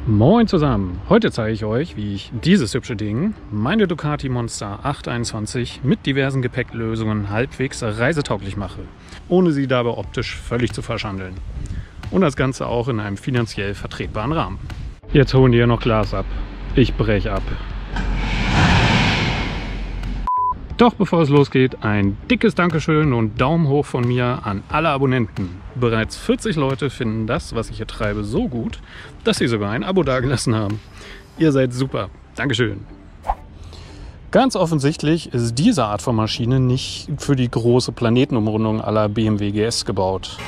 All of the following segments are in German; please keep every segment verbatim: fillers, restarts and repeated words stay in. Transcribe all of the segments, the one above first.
Moin zusammen! Heute zeige ich euch, wie ich dieses hübsche Ding, meine Ducati Monster acht einundzwanzig mit diversen Gepäcklösungen halbwegs reisetauglich mache, ohne sie dabei optisch völlig zu verschandeln. Und das Ganze auch in einem finanziell vertretbaren Rahmen. Jetzt holen die hier noch Glas ab. Ich brech ab. Doch bevor es losgeht, ein dickes Dankeschön und Daumen hoch von mir an alle Abonnenten. Bereits vierzig Leute finden das, was ich hier treibe, so gut, dass sie sogar ein Abo dagelassen haben. Ihr seid super. Dankeschön. Ganz offensichtlich ist diese Art von Maschine nicht für die große Planetenumrundung à la B M W G S gebaut.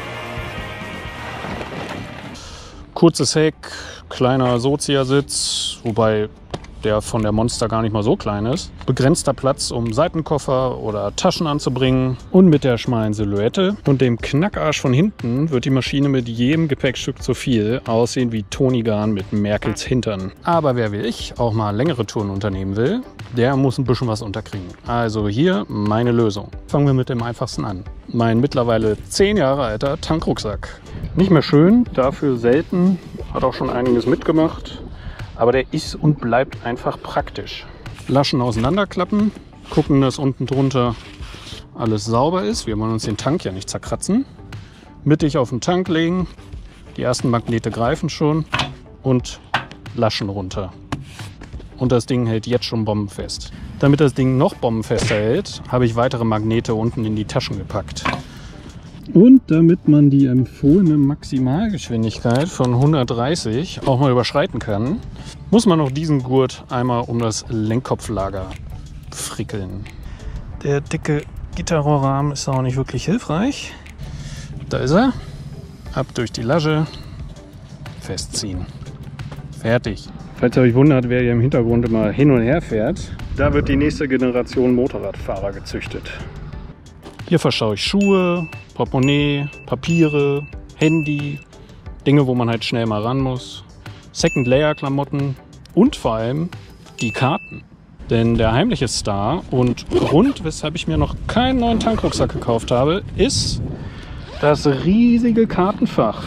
Kurzes Heck, kleiner Sozia-Sitz, wobei der von der Monster gar nicht mal so klein ist. Begrenzter Platz, um Seitenkoffer oder Taschen anzubringen. Und mit der schmalen Silhouette und dem Knackarsch von hinten wird die Maschine mit jedem Gepäckstück zu viel aussehen wie Toni Gahn mit Merkels Hintern. Aber wer wie ich auch mal längere Touren unternehmen will, der muss ein bisschen was unterkriegen. Also hier meine Lösung. Fangen wir mit dem einfachsten an. Mein mittlerweile zehn Jahre alter Tankrucksack. Nicht mehr schön, dafür selten, hat auch schon einiges mitgemacht. Aber der ist und bleibt einfach praktisch. Laschen auseinanderklappen, gucken, dass unten drunter alles sauber ist. Wir wollen uns den Tank ja nicht zerkratzen. Mittig auf den Tank legen, die ersten Magnete greifen schon und Laschen runter. Und das Ding hält jetzt schon bombenfest. Damit das Ding noch bombenfester hält, habe ich weitere Magnete unten in die Taschen gepackt. Und damit man die empfohlene Maximalgeschwindigkeit von hundertdreißig auch mal überschreiten kann, muss man noch diesen Gurt einmal um das Lenkkopflager frickeln. Der dicke Gitterrohrrahmen ist auch nicht wirklich hilfreich. Da ist er. Ab durch die Lasche. Festziehen. Fertig. Falls ihr euch wundert, wer hier im Hintergrund immer hin und her fährt, da wird die nächste Generation Motorradfahrer gezüchtet. Hier verschaue ich Schuhe, Portemonnaie, Papiere, Handy, Dinge, wo man halt schnell mal ran muss, Second-Layer-Klamotten und vor allem die Karten. Denn der heimliche Star und Grund, weshalb ich mir noch keinen neuen Tankrucksack gekauft habe, ist das riesige Kartenfach.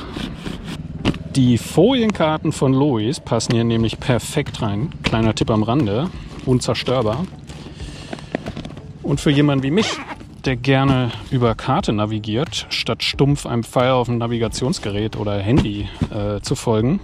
Die Folienkarten von Lois passen hier nämlich perfekt rein. Kleiner Tipp am Rande, unzerstörbar. Und für jemanden wie mich, der gerne über Karte navigiert, statt stumpf einem Pfeil auf dem Navigationsgerät oder Handy äh, zu folgen,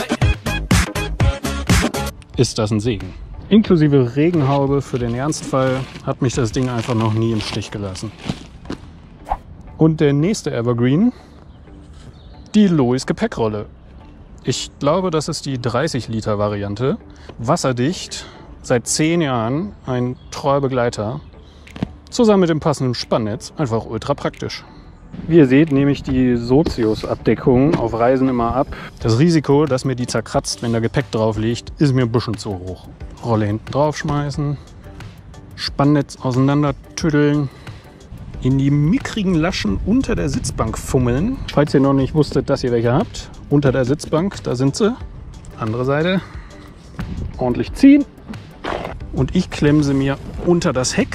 ist das ein Segen. Inklusive Regenhaube für den Ernstfall hat mich das Ding einfach noch nie im Stich gelassen. Und der nächste Evergreen, die Lois Gepäckrolle. Ich glaube, das ist die dreißig Liter Variante. Wasserdicht, seit zehn Jahren ein treuer Begleiter. Zusammen mit dem passenden Spannnetz einfach ultra praktisch. Wie ihr seht, nehme ich die Sozius-Abdeckung auf Reisen immer ab. Das Risiko, dass mir die zerkratzt, wenn da Gepäck drauf liegt, ist mir ein bisschen zu hoch. Rolle hinten drauf schmeißen, Spannnetz auseinander tüddeln, in die mickrigen Laschen unter der Sitzbank fummeln. Falls ihr noch nicht wusstet, dass ihr welche habt, unter der Sitzbank, da sind sie. Andere Seite. Ordentlich ziehen. Und ich klemme sie mir unter das Heck.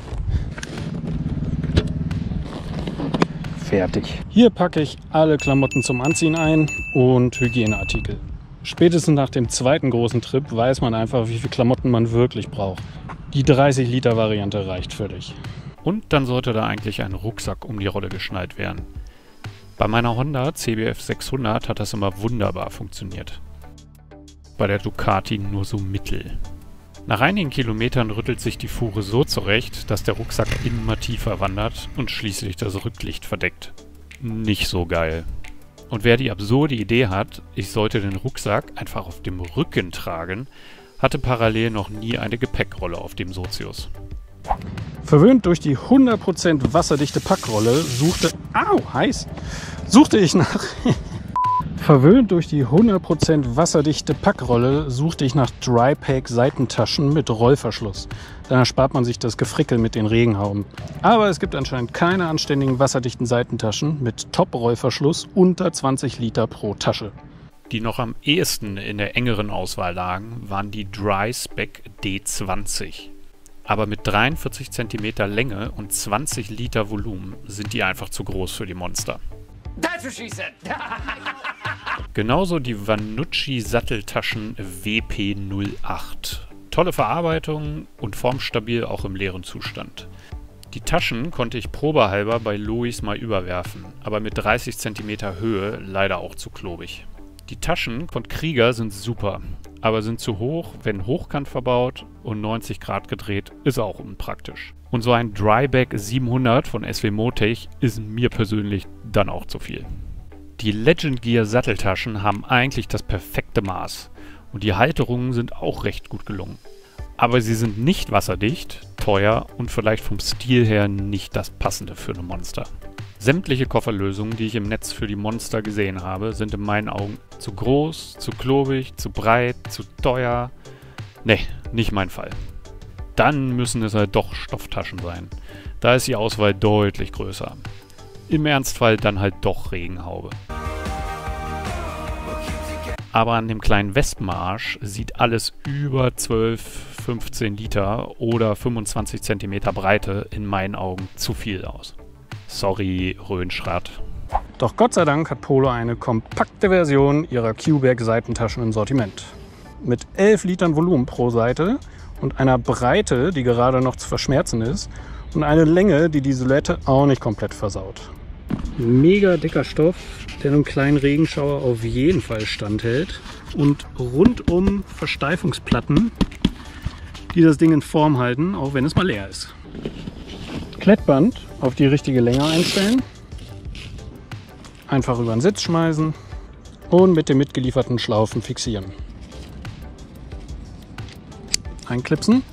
Fertig. Hier packe ich alle Klamotten zum Anziehen ein und Hygieneartikel. Spätestens nach dem zweiten großen Trip weiß man einfach, wie viele Klamotten man wirklich braucht. Die dreißig Liter Variante reicht völlig. Und dann sollte da eigentlich ein Rucksack um die Rolle geschnallt werden. Bei meiner Honda C B F sechshundert hat das immer wunderbar funktioniert. Bei der Ducati nur so mittel. Nach einigen Kilometern rüttelt sich die Fuhre so zurecht, dass der Rucksack immer tiefer wandert und schließlich das Rücklicht verdeckt. Nicht so geil. Und wer die absurde Idee hat, ich sollte den Rucksack einfach auf dem Rücken tragen, hatte parallel noch nie eine Gepäckrolle auf dem Sozius. Verwöhnt durch die hundert Prozent wasserdichte Packrolle suchte... Au, heiß! Suchte ich nach... Verwöhnt durch die hundert Prozent wasserdichte Packrolle suchte ich nach Drypack Seitentaschen mit Rollverschluss. Dann erspart man sich das Gefrickel mit den Regenhauben. Aber es gibt anscheinend keine anständigen wasserdichten Seitentaschen mit Top-Rollverschluss unter zwanzig Liter pro Tasche. Die noch am ehesten in der engeren Auswahl lagen, waren die Dry-Spec D zwanzig. Aber mit dreiundvierzig Zentimeter Länge und zwanzig Liter Volumen sind die einfach zu groß für die Monster. That's what she said. Genauso die Vanucci Satteltaschen W P null acht. Tolle Verarbeitung und formstabil auch im leeren Zustand. Die Taschen konnte ich probehalber bei Lois mal überwerfen, aber mit dreißig Zentimeter Höhe leider auch zu klobig. Die Taschen von Krieger sind super, aber sind zu hoch, wenn hochkant verbaut und neunzig Grad gedreht, ist auch unpraktisch. Und so ein Dryback siebenhundert von S W Motech ist mir persönlich dann auch zu viel. Die Legend Gear Satteltaschen haben eigentlich das perfekte Maß und die Halterungen sind auch recht gut gelungen. Aber sie sind nicht wasserdicht, teuer und vielleicht vom Stil her nicht das Passende für eine Monster. Sämtliche Kofferlösungen, die ich im Netz für die Monster gesehen habe, sind in meinen Augen zu groß, zu klobig, zu breit, zu teuer. Ne, nicht mein Fall. Dann müssen es halt doch Stofftaschen sein. Da ist die Auswahl deutlich größer. Im Ernstfall dann halt doch Regenhaube. Aber an dem kleinen Wespenarsch sieht alles über zwölf, fünfzehn Liter oder fünfundzwanzig Zentimeter Breite in meinen Augen zu viel aus. Sorry, Röhnschrad. Doch Gott sei Dank hat Polo eine kompakte Version ihrer Q-Bag Seitentaschen im Sortiment. Mit elf Litern Volumen pro Seite und einer Breite, die gerade noch zu verschmerzen ist, und eine Länge, die die Silhouette auch nicht komplett versaut. Mega dicker Stoff, der einem kleinen Regenschauer auf jeden Fall standhält. Und rundum Versteifungsplatten, die das Ding in Form halten, auch wenn es mal leer ist. Klettband auf die richtige Länge einstellen. Einfach über den Sitz schmeißen und mit den mitgelieferten Schlaufen fixieren. Einklipsen.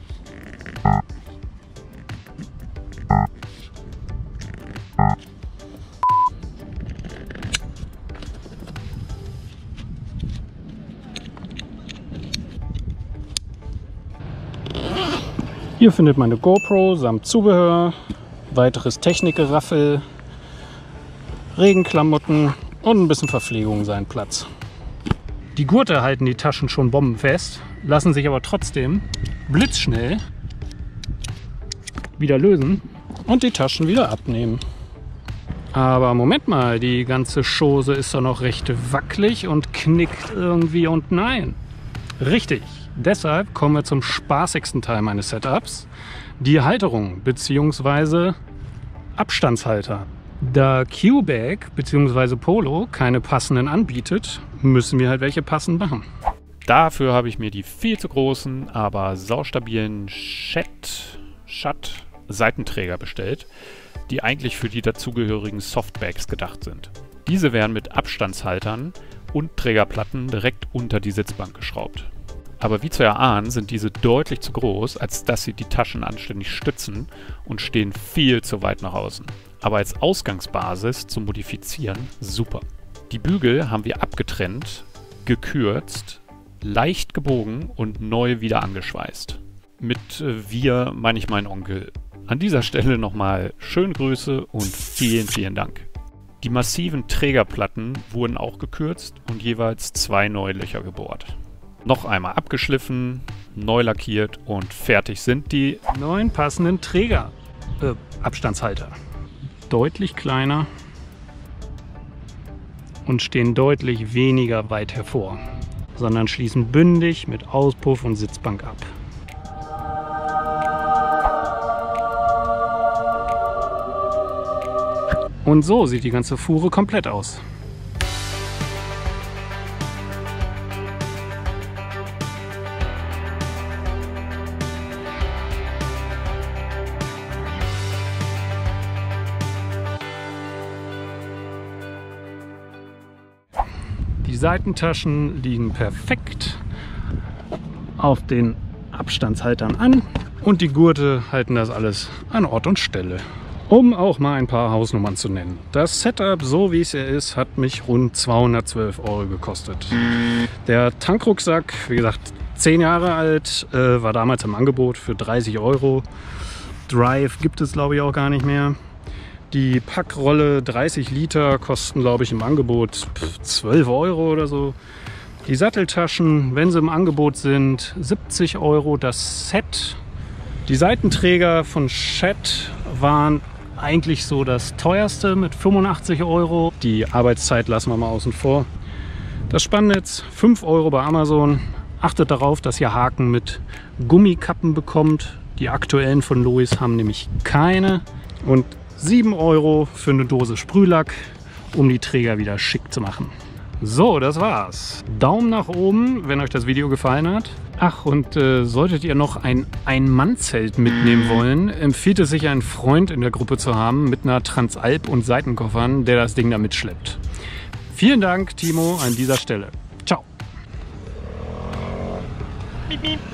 Hier findet man eine GoPro samt Zubehör, weiteres Technikgeraffel, Regenklamotten und ein bisschen Verpflegung seinen Platz. Die Gurte halten die Taschen schon bombenfest, lassen sich aber trotzdem blitzschnell wieder lösen und die Taschen wieder abnehmen. Aber Moment mal, die ganze Chose ist doch noch recht wackelig und knickt irgendwie und nein. Richtig. Deshalb kommen wir zum spaßigsten Teil meines Setups, die Halterung bzw. Abstandshalter. Da Q-Bag bzw. Polo keine passenden anbietet, müssen wir halt welche passend machen. Dafür habe ich mir die viel zu großen, aber saustabilen Shed, Shut Seitenträger bestellt, die eigentlich für die dazugehörigen Softbags gedacht sind. Diese werden mit Abstandshaltern und Trägerplatten direkt unter die Sitzbank geschraubt. Aber wie zu erahnen, sind diese deutlich zu groß, als dass sie die Taschen anständig stützen und stehen viel zu weit nach außen. Aber als Ausgangsbasis zum Modifizieren super. Die Bügel haben wir abgetrennt, gekürzt, leicht gebogen und neu wieder angeschweißt. Mit äh, wir meine ich meinen Onkel. An dieser Stelle nochmal schöne Grüße und vielen, vielen Dank. Die massiven Trägerplatten wurden auch gekürzt und jeweils zwei neue Löcher gebohrt. Noch einmal abgeschliffen, neu lackiert und fertig sind die neuen passenden Träger, äh, Abstandshalter. Deutlich kleiner und stehen deutlich weniger weit hervor, sondern schließen bündig mit Auspuff und Sitzbank ab. Und so sieht die ganze Fuhre komplett aus. Die Seitentaschen liegen perfekt auf den Abstandshaltern an und die Gurte halten das alles an Ort und Stelle. Um auch mal ein paar Hausnummern zu nennen. Das Setup, so wie es hier ist, hat mich rund zweihundertzwölf Euro gekostet. Der Tankrucksack, wie gesagt, zehn Jahre alt, äh, war damals im Angebot für dreißig Euro. Drive gibt es, glaube ich, auch gar nicht mehr. Die Packrolle dreißig Liter kosten, glaube ich, im Angebot zwölf Euro oder so. Die Satteltaschen, wenn sie im Angebot sind, siebzig Euro das Set. Die Seitenträger von Shed waren eigentlich so das teuerste mit fünfundachtzig Euro. Die Arbeitszeit lassen wir mal außen vor. Das Spannnetz fünf Euro bei Amazon. Achtet darauf, dass ihr Haken mit Gummikappen bekommt. Die aktuellen von Lois haben nämlich keine. Und sieben Euro für eine Dose Sprühlack, um die Träger wieder schick zu machen. So, das war's. Daumen nach oben, wenn euch das Video gefallen hat. Ach, und äh, solltet ihr noch ein Ein-Mann-Zelt mitnehmen wollen, empfiehlt es sich, einen Freund in der Gruppe zu haben mit einer Transalp und Seitenkoffern, der das Ding da mitschleppt. Vielen Dank, Timo, an dieser Stelle. Ciao. Piep, piep.